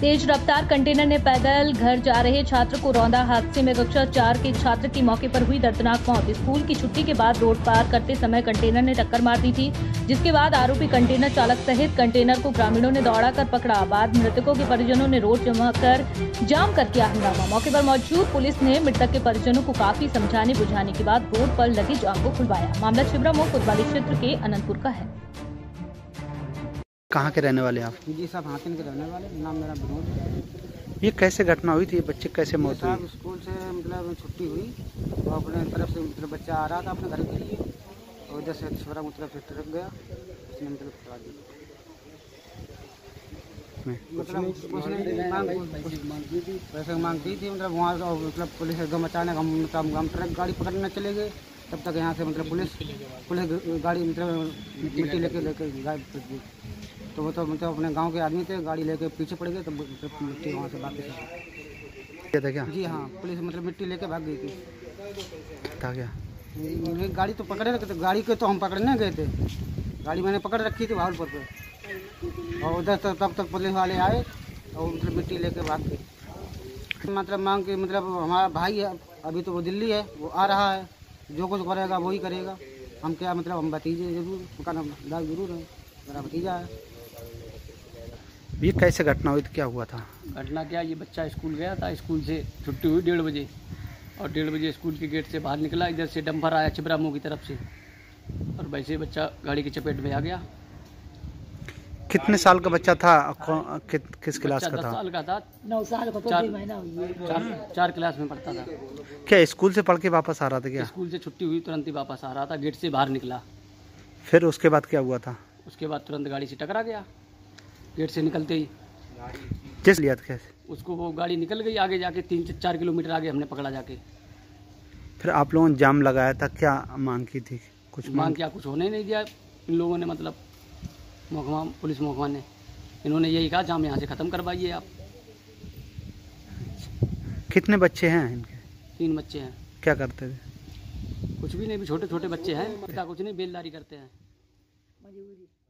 तेज रफ्तार कंटेनर ने पैदल घर जा रहे छात्र को रौंदा। हादसे में कक्षा 4 के छात्र की मौके पर हुई दर्दनाक मौत। स्कूल की छुट्टी के बाद रोड पार करते समय कंटेनर ने टक्कर मार दी थी, जिसके बाद आरोपी कंटेनर चालक सहित कंटेनर को ग्रामीणों ने दौड़ाकर पकड़ा। बाद मृतकों के परिजनों ने रोड जाम कर किया हंगामा। मौके पर मौजूद पुलिस ने मृतक के परिजनों को काफी समझाने बुझाने के बाद रोड पर लगे जाम को खुलवाया। मामला छिबरा मोड़ कोतवाली क्षेत्र के अनंतपुर का है। कहाँ के रहने वाले आप? जी साहब, हाथिन के रहने वाले। नाम मेरा विनोद है। ये कैसे घटना हुई थी? ये बच्चे कैसे मौत हुई? स्कूल से मतलब छुट्टी हुई और अपने तरफ से मतलब बच्चा आ रहा था अपने घर के लिए और उधर से छोरा तरफ से ट्रक गया, उसने मतलब पकड़ा दिया। वैसे मांग की थी मतलब वहाँ मतलब पुलिस एकदम अचानक हम ट्रक गाड़ी पकड़ने चले गए। तब तक यहाँ से मतलब पुलिस गाड़ी मतलब मिट्टी लेके गायब। तो वो तो मतलब अपने गांव के आदमी थे, गाड़ी लेके पीछे पड़ गए। तब मिट्टी वहाँ से वापस आ था क्या? जी हाँ, पुलिस मतलब मिट्टी लेके भाग गई थी। था क्या? गाड़ी तो पकड़े रखे थे, गाड़ी को तो हम पकड़ने गए थे। गाड़ी मैंने पकड़ रखी थी भावलपुर पे और उधर तब तक पुलिस वाले आए और मतलब मिट्टी लेके भाग गए। मतलब मांग के मतलब हमारा भाई है, अभी तो वो दिल्ली है, वो आ रहा है, जो कुछ करेगा वही करेगा। हम क्या मतलब हम भतीजे जरूर, उसका नाम दाग जरूर है, मेरा भतीजा है। ये कैसे घटना हुई? क्या हुआ था? घटना क्या, ये बच्चा स्कूल गया था, स्कूल से छुट्टी हुई 1:30 बजे और 1:30 बजे स्कूल के गेट से बाहर निकला। इधर से डंपर आया छिबरा मुँह की तरफ से और वैसे बच्चा गाड़ी की चपेट में आ गया। कितने साल का बच्चा था? किस क्लास का था? 10 साल का था। 9 साल का, 4 क्लास में पढ़ता था। क्या स्कूल से पढ़ के वापस आ रहा था क्या? स्कूल से छुट्टी हुई तुरंत ही वापस आ रहा था, गेट से बाहर निकला। फिर उसके बाद क्या हुआ था? उसके बाद तुरंत गाड़ी से टकरा गया गेट से निकलते ही। किस लिया था? कैसे उसको वो गाड़ी निकल गई आगे जाके, 3-4 किलोमीटर आगे हमने पकड़ा जाके। फिर आप लोगों ने जाम लगाया था, क्या मांग की थी? कुछ मांग क्या, कुछ होने नहीं दिया इन लोगों ने, मतलब महकमा पुलिस महकमा ने। इन्होंने यही कहा जाम यहाँ से ख़त्म करवाइए आप। कितने बच्चे हैं इनके? 3 बच्चे हैं। क्या करते थे? कुछ भी नहीं, भी छोटे छोटे बच्चे हैं। पिता कुछ नहीं, बेलदारी करते हैं।